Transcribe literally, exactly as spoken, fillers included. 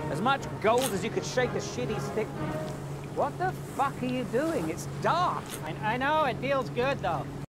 As much gold as you could shake a shitty stick. What the fuck are you doing? It's dark. I, I know, it feels good, though.